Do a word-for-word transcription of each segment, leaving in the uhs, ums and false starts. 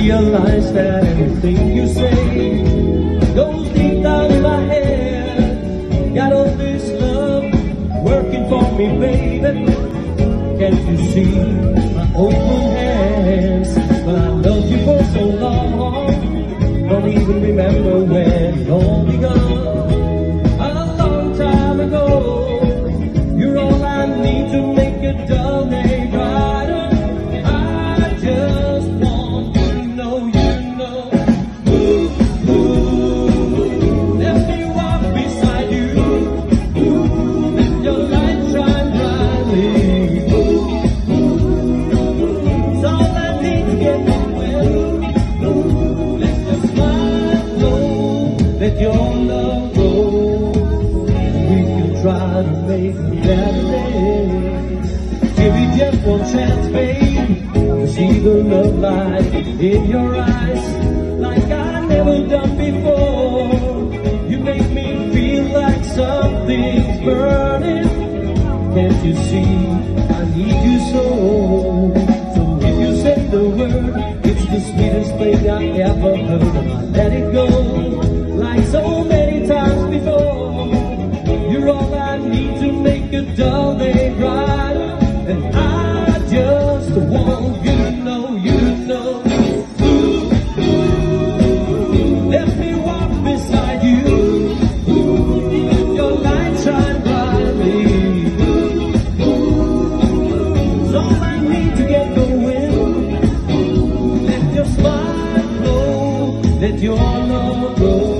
realize that everything you say goes deep down in my head. Got all this love working for me, baby. Can't you see my open hands? But I loved you for so long, don't even remember when it all begun. A long time ago, you're all I need to make a dull day brighter. I just want you to know, you know. Ooh, ooh, let me walk beside you. Ooh, let your light shine brightly. Ooh, ooh, it's all I need to get going. Ooh, let your smile glow, let your love grow. We can try to make a better day. Give me just one chance, babe, to see the love light in your eyes, like I never done before. You make me feel like something's burning. Can't you see I need you so? So if you say the word, it's the sweetest thing I ever heard, and I let it go like so many times before. You're all I need to make a dull day brighter, and I just want you to know, you know. Ooh, ooh, let me walk beside you. Ooh, let your light shine brightly. Ooh, ooh, it's all I need to get going. Ooh, let your smile glow, let your love grow.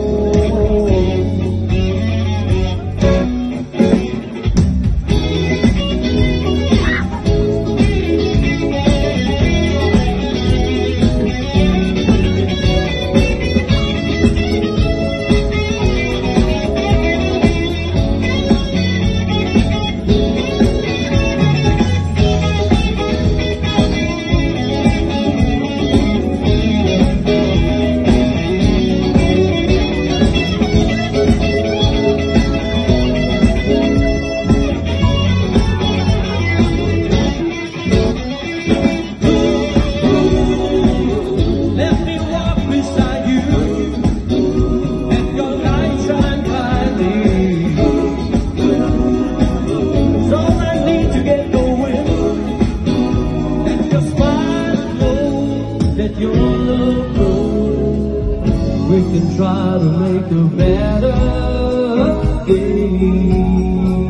Let your love grow. We can try to make a better day.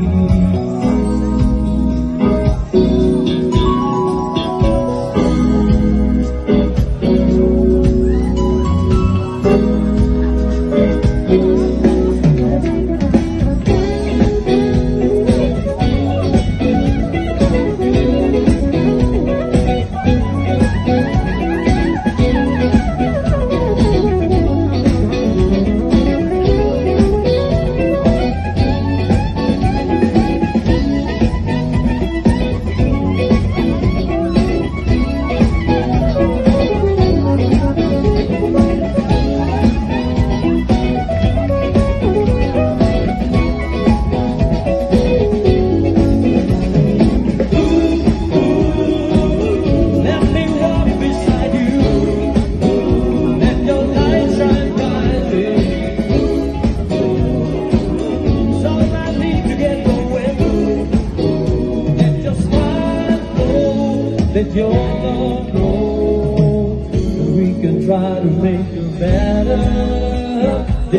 Let your love grow, and we can try to make a better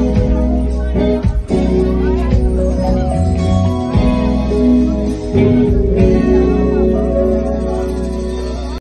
day.